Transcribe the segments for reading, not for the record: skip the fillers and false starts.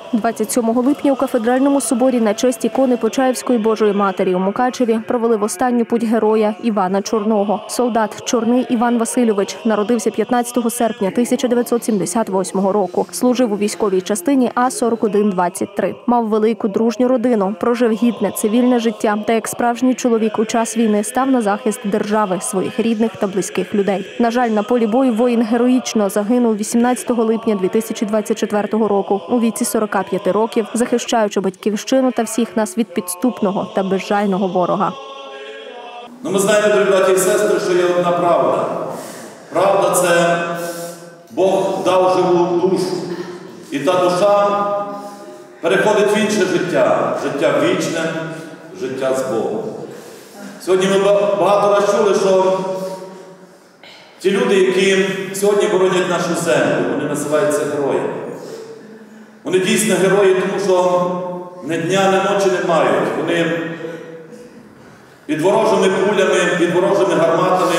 27 липня у кафедральному соборі на честь ікони Почаївської Божої Матері у Мукачеві провели в останню путь героя Івана Чорного. Солдат Чорний Іван Васильович народився 15 серпня 1978 року. Служив у військовій частині А-4123. Мав велику дружню родину, прожив гідне цивільне життя та як справжній чоловік у час війни став на захист держави, своїх рідних та близьких людей. На жаль, на полі бою воїн героїчно загинув 18 липня 2024 року у віці 45 років, захищаючи батьківщину та всіх нас від підступного та безжального ворога. Ми знаємо, дорогі браті і сестри, що є одна правда. Правда – це Бог дав живу душу. І та душа переходить в інше життя. Життя вічне, життя з Богом. Сьогодні ми багато раз чули, що ті люди, які сьогодні боронять нашу землю, вони називаються героями. Вони дійсно герої, тому що ні дня, ні ночі не мають. Вони під ворожими кулями, під ворожими гарматами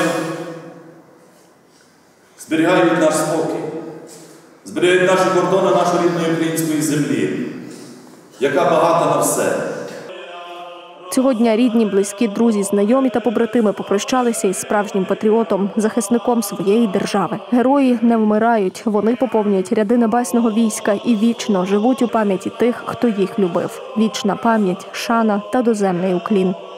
зберігають наш спокій, зберігають наші кордони нашої рідної української землі, яка багата на все. Цього дня рідні, близькі, друзі, знайомі та побратими попрощалися із справжнім патріотом, захисником своєї держави. Герої не вмирають, вони поповнюють ряди небесного війська і вічно живуть у пам'яті тих, хто їх любив. Вічна пам'ять, шана та доземний уклін.